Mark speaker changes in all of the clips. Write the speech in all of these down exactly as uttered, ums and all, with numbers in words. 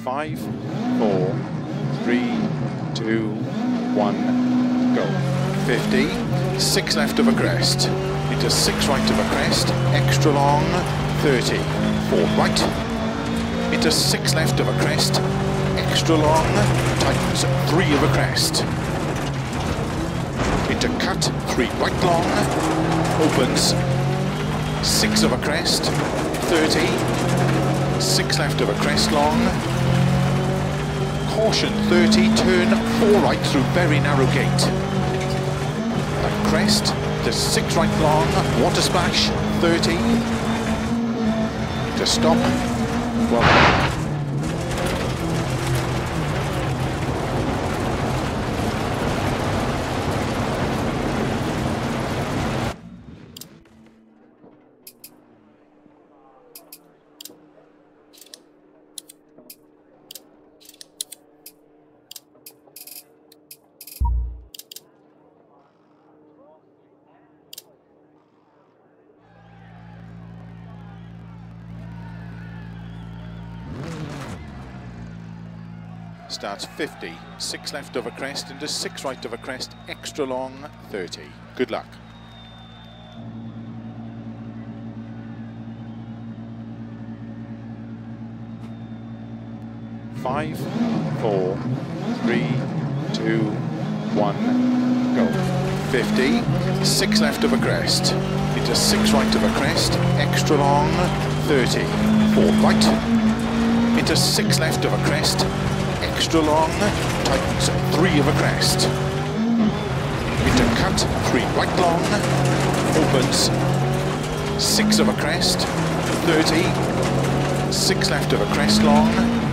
Speaker 1: Five, four, three, two, one, go. fifty, six left of a crest, into six right of a crest, extra long, thirty, four right, into six left of a crest, extra long, tightens three of a crest, into cut, three right long, opens, six of a crest, thirty, six left of a crest long, caution, thirty, turn four right through very narrow gate, and crest, to six right long, water splash, thirty, to stop, well, starts fifty, six left of a crest into six right of a crest, extra long, thirty. Good luck. Five, four, three, two, one, go. fifty, six left of a crest into six right of a crest, extra long, thirty. Four right into six left of a crest, extra long, tightens three of a crest, into cut, three right long, opens, six of a crest, thirty, six left of a crest long,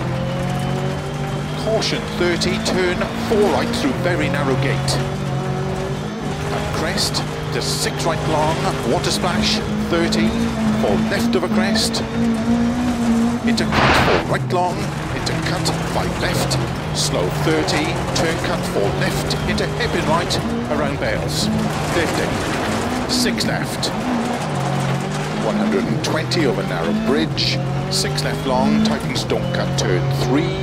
Speaker 1: caution, thirty, turn four right through very narrow gate, and crest, to six right long, water splash, thirty, four left of a crest, into cut, four right long, into cut, five left, slow thirty, turn cut, four left, into hairpin right, around Bales, fifty, six left, one hundred twenty over narrow bridge, six left long, tightens don't cut, turn three,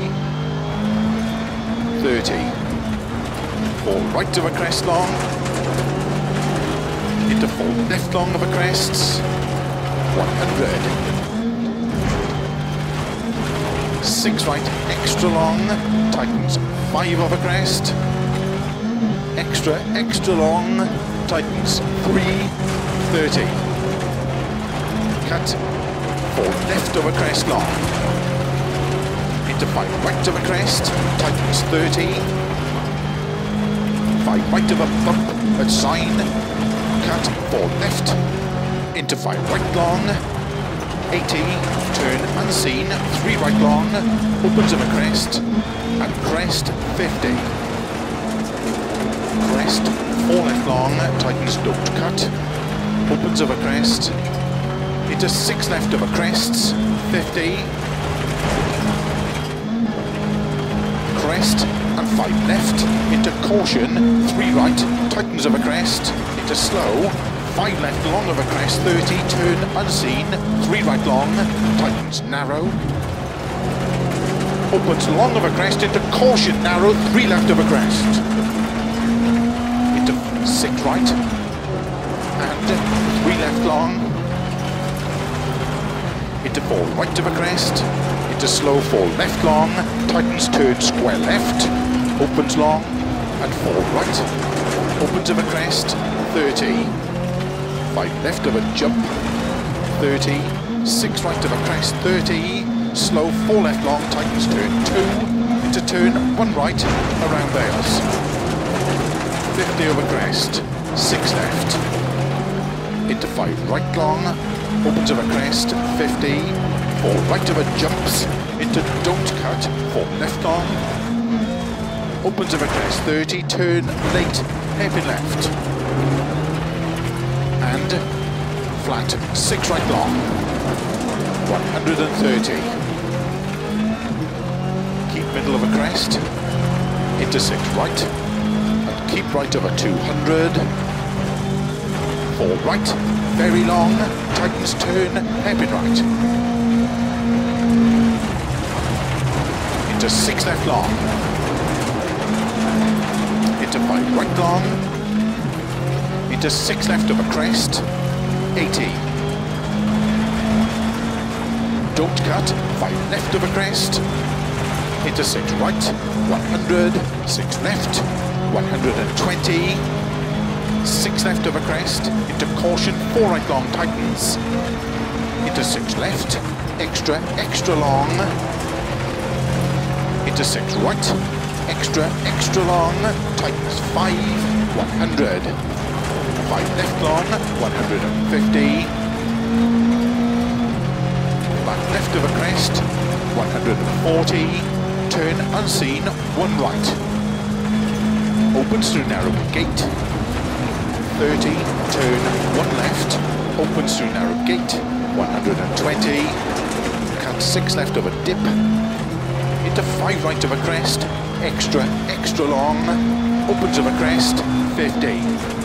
Speaker 1: thirty, four right of a crest long, into four left long of a crest, one hundred, six right, extra long, tightens five of a crest, extra, extra long, tightens three, thirty, cut, four left of a crest long, into five right of a crest, tightens thirty, five right of a bump at sign, cut, four left, into five right long, eighty, turn unseen, three right long, opens of a crest, and crest, fifty. Crest, four left long, tightens don't cut, opens of a crest, into six left of a crest, fifty. Crest, and five left, into caution, three right, tightens of a crest, into slow, five left long of a crest, thirty, turn unseen, three right long, tightens narrow, opens long of a crest, into caution narrow, three left of a crest, into six right, and three left long, into four right of a crest, into slow, four left long, tightens turn square left, opens long, and four right, opens of a crest, thirty, five left of a jump, thirty, six right of a crest, thirty, slow, four left long, tightens turn two, into turn one right, around Bales, fifty over crest, six left, into five right long, opens of a crest, fifty, four right of a jumps, into don't cut, four left long, opens of a crest, thirty, turn late, hairpin left, and flat, six right long, one hundred thirty, keep middle of a crest, into six right, and keep right of a two hundred, four right, very long, tightens turn, hairpin right, into six left long, into five right long, into six left of a crest, eighty. Don't cut, five left of a crest, into six right, one hundred, six left, one hundred twenty, six left of a crest, into caution, four right long tightens, into six left, extra, extra long, into six right, extra, extra long, tightens five, one hundred, five left long, one hundred fifty, back left of a crest, one hundred forty, turn unseen, one right, opens through narrow gate, thirty, turn one left, opens through narrow gate, one hundred twenty, cut six left of a dip, into five right of a crest, extra, extra long, opens of a crest, fifty,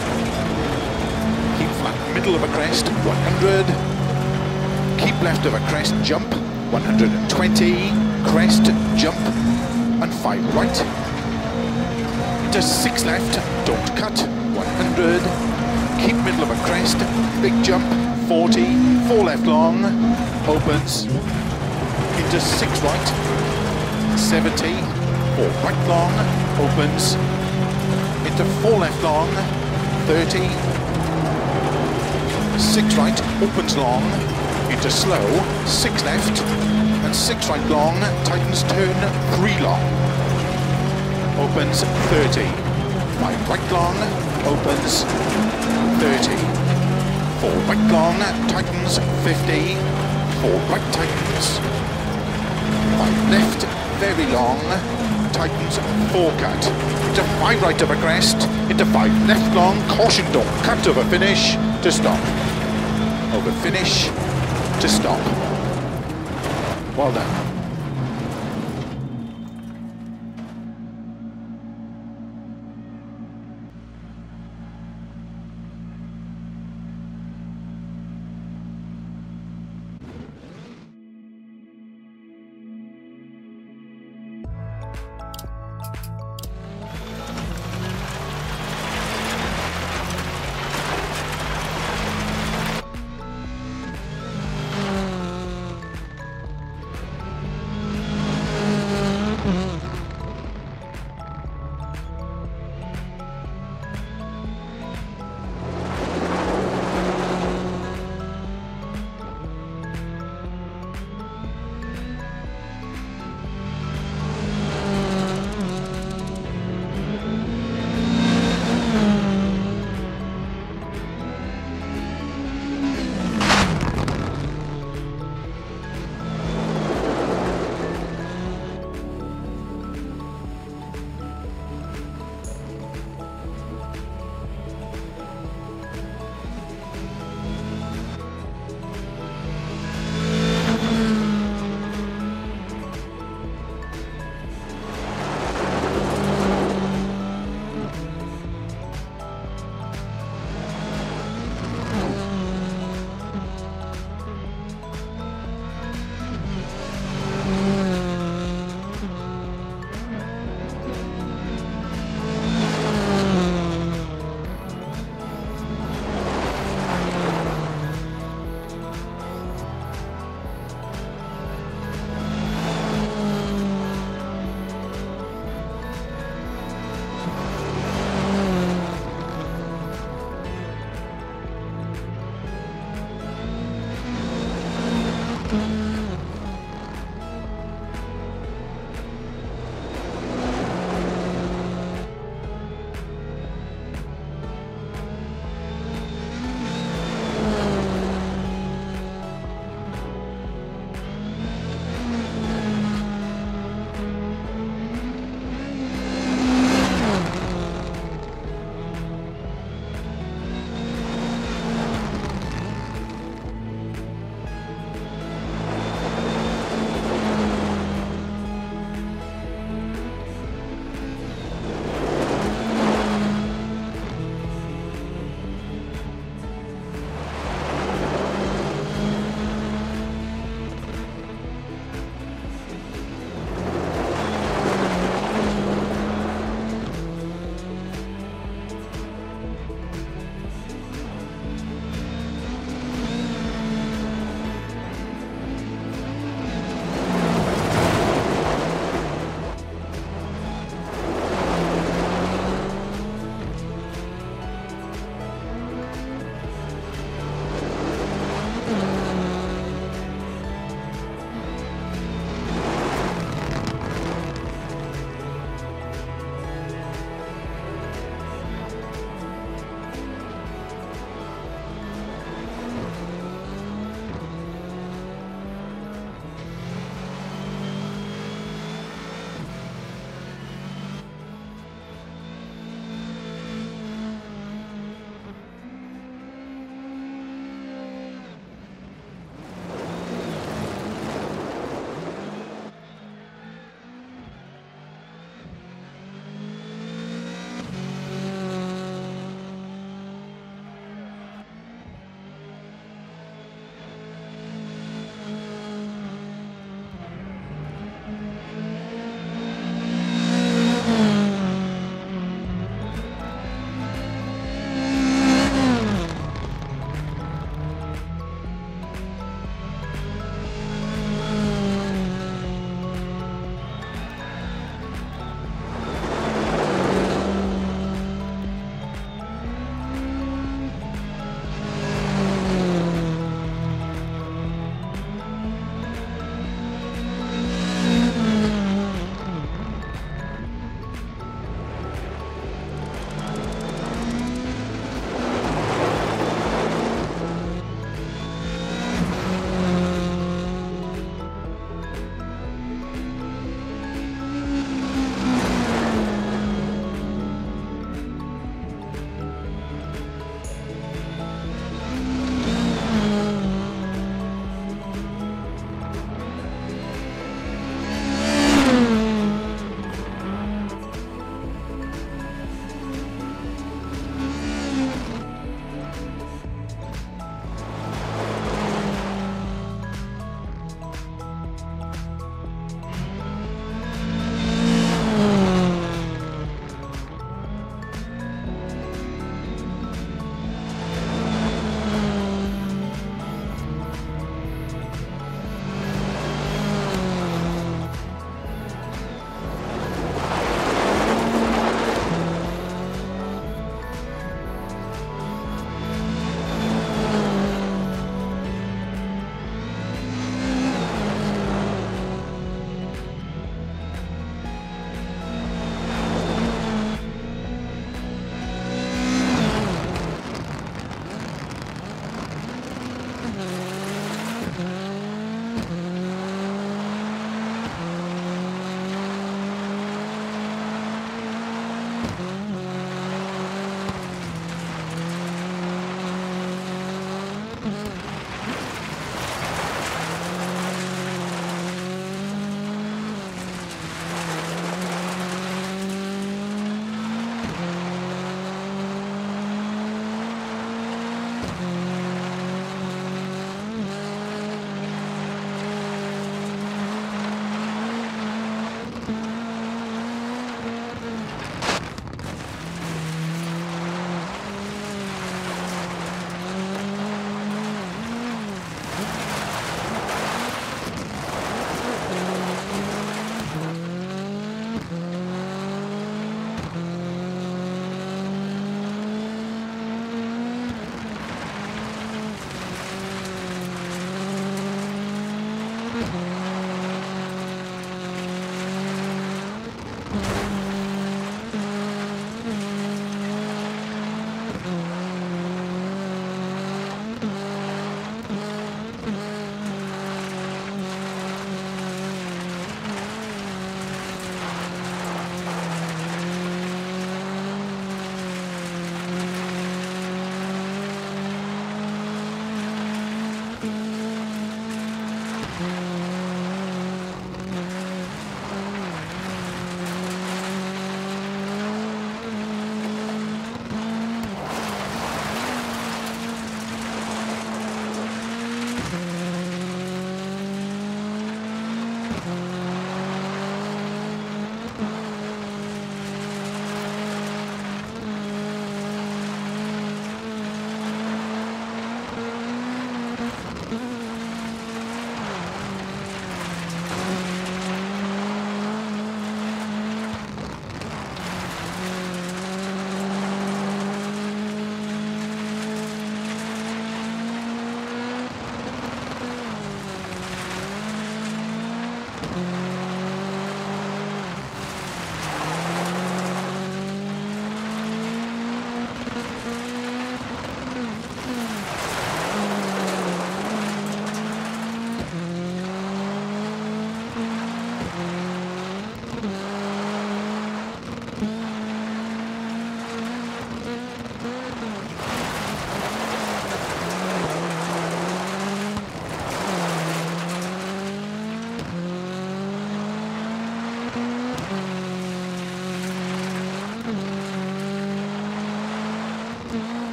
Speaker 1: keep flat middle of a crest, one hundred, keep left of a crest, jump, one hundred twenty, crest, jump, and five right, into six left, don't cut, one hundred, keep middle of a crest, big jump, forty, four left long, opens, into six right, seventy, four right long, opens, into four left long, thirty, six right, opens long, into slow, six left, and six right long, tightens turn, three long, opens, thirty, five right long, opens, thirty, four right long, tightens, fifty, four right tightens, five left, very long, tightens, four cut, into five right of a crest, into five left long, caution, don't cut over finish, to stop, over finish, to stop. Well done.